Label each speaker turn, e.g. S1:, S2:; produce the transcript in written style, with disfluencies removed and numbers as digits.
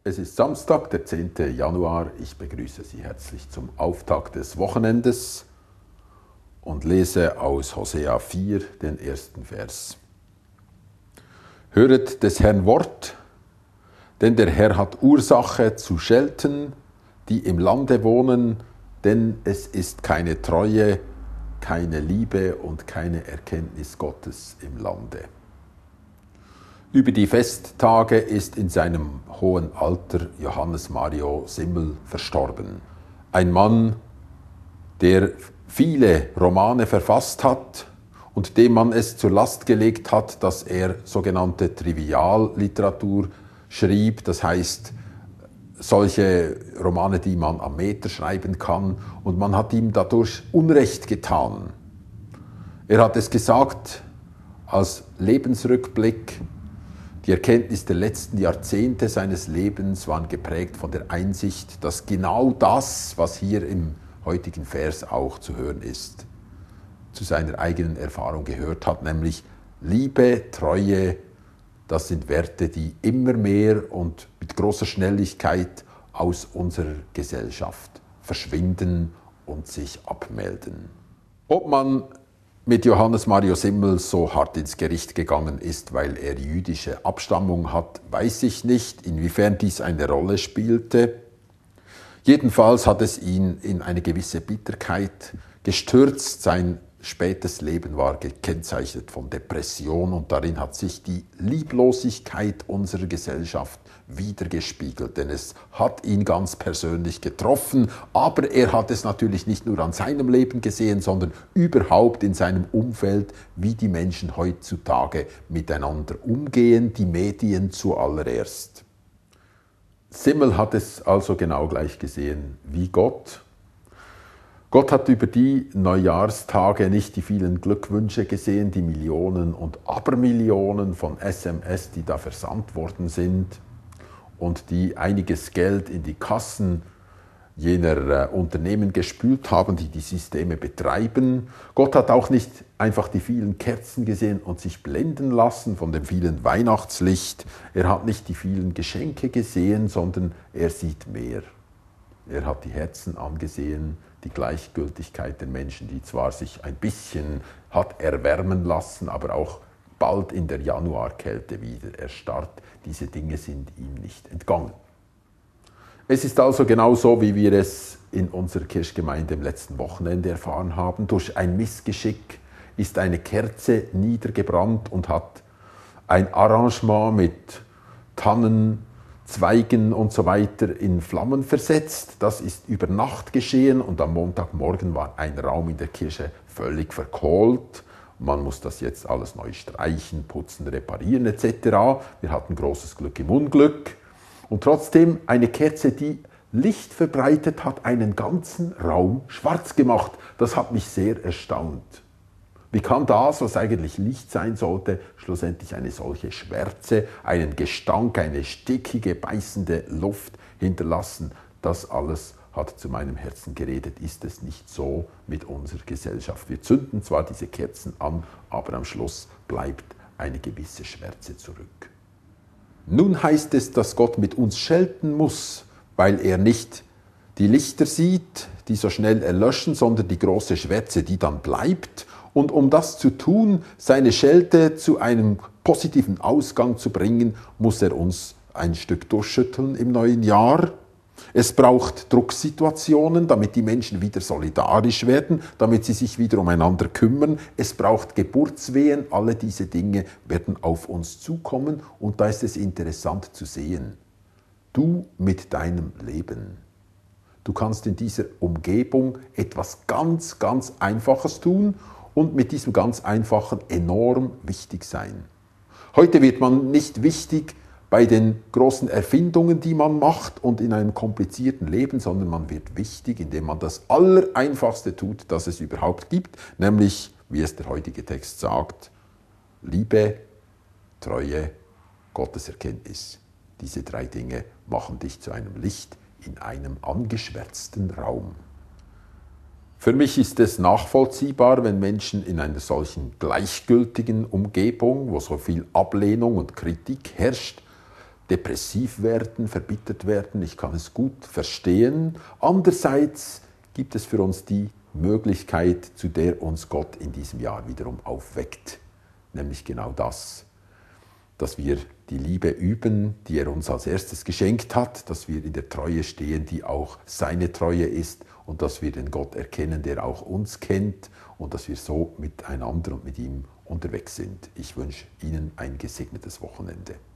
S1: Es ist Samstag, der 10. Januar. Ich begrüße Sie herzlich zum Auftakt des Wochenendes und lese aus Hosea 4 den ersten Vers. Höret des Herrn Wort, denn der Herr hat Ursache zu schelten, die im Lande wohnen, denn es ist keine Treue, keine Liebe und keine Erkenntnis Gottes im Lande. Über die Festtage ist in seinem hohen Alter Johannes Mario Simmel verstorben. Ein Mann, der viele Romane verfasst hat und dem man es zur Last gelegt hat, dass er sogenannte Trivialliteratur schrieb, das heißt solche Romane, die man am Meter schreiben kann, und man hat ihm dadurch Unrecht getan. Er hat es gesagt als Lebensrückblick: Die Erkenntnis der letzten Jahrzehnte seines Lebens waren geprägt von der Einsicht, dass genau das, was hier im heutigen Vers auch zu hören ist, zu seiner eigenen Erfahrung gehört hat, nämlich Liebe, Treue, das sind Werte, die immer mehr und mit großer Schnelligkeit aus unserer Gesellschaft verschwinden und sich abmelden. Ob man mit Johannes Mario Simmel so hart ins Gericht gegangen ist, weil er jüdische Abstammung hat, weiß ich nicht, inwiefern dies eine Rolle spielte. Jedenfalls hat es ihn in eine gewisse Bitterkeit gestürzt. Sein spätes Leben war gekennzeichnet von Depression und darin hat sich die Lieblosigkeit unserer Gesellschaft widergespiegelt, denn es hat ihn ganz persönlich getroffen, aber er hat es natürlich nicht nur an seinem Leben gesehen, sondern überhaupt in seinem Umfeld, wie die Menschen heutzutage miteinander umgehen, die Medien zuallererst. Simmel hat es also genau gleich gesehen wie Gott. Gott hat über die Neujahrstage nicht die vielen Glückwünsche gesehen, die Millionen und Abermillionen von SMS, die da versandt worden sind und die einiges Geld in die Kassen jener Unternehmen gespült haben, die die Systeme betreiben. Gott hat auch nicht einfach die vielen Kerzen gesehen und sich blenden lassen von dem vielen Weihnachtslicht. Er hat nicht die vielen Geschenke gesehen, sondern er sieht mehr. Er hat die Herzen angesehen, die Gleichgültigkeit der Menschen, die zwar sich ein bisschen hat erwärmen lassen, aber auch bald in der Januarkälte wieder erstarrt. Diese Dinge sind ihm nicht entgangen. Es ist also genauso, wie wir es in unserer Kirchgemeinde im letzten Wochenende erfahren haben. Durch ein Missgeschick ist eine Kerze niedergebrannt und hat ein Arrangement mit Tannen, Zweigen und so weiter in Flammen versetzt. Das ist über Nacht geschehen und am Montagmorgen war ein Raum in der Kirche völlig verkohlt. Man muss das jetzt alles neu streichen, putzen, reparieren etc. Wir hatten großes Glück im Unglück. Und trotzdem eine Kerze, die Licht verbreitet hat, einen ganzen Raum schwarz gemacht. Das hat mich sehr erstaunt. Wie kann das, was eigentlich Licht sein sollte, schlussendlich eine solche Schwärze, einen Gestank, eine stickige, beißende Luft hinterlassen? Das alles hat zu meinem Herzen geredet. Ist es nicht so mit unserer Gesellschaft? Wir zünden zwar diese Kerzen an, aber am Schluss bleibt eine gewisse Schwärze zurück. Nun heißt es, dass Gott mit uns schelten muss, weil er nicht die Lichter sieht, die so schnell erlöschen, sondern die große Schwärze, die dann bleibt. Und um das zu tun, seine Schelte zu einem positiven Ausgang zu bringen, muss er uns ein Stück durchschütteln im neuen Jahr. Es braucht Drucksituationen, damit die Menschen wieder solidarisch werden, damit sie sich wieder umeinander kümmern. Es braucht Geburtswehen, alle diese Dinge werden auf uns zukommen. Und da ist es interessant zu sehen, du mit deinem Leben. Du kannst in dieser Umgebung etwas ganz, ganz Einfaches tun und mit diesem ganz Einfachen enorm wichtig sein. Heute wird man nicht wichtig bei den großen Erfindungen, die man macht und in einem komplizierten Leben, sondern man wird wichtig, indem man das Allereinfachste tut, das es überhaupt gibt, nämlich, wie es der heutige Text sagt, Liebe, Treue, Gotteserkenntnis. Diese drei Dinge machen dich zu einem Licht in einem angeschwärzten Raum. Für mich ist es nachvollziehbar, wenn Menschen in einer solchen gleichgültigen Umgebung, wo so viel Ablehnung und Kritik herrscht, depressiv werden, verbittert werden. Ich kann es gut verstehen. Andererseits gibt es für uns die Möglichkeit, zu der uns Gott in diesem Jahr wiederum aufweckt. Nämlich genau das, dass wir die Liebe üben, die er uns als erstes geschenkt hat, dass wir in der Treue stehen, die auch seine Treue ist und dass wir den Gott erkennen, der auch uns kennt und dass wir so miteinander und mit ihm unterwegs sind. Ich wünsche Ihnen ein gesegnetes Wochenende.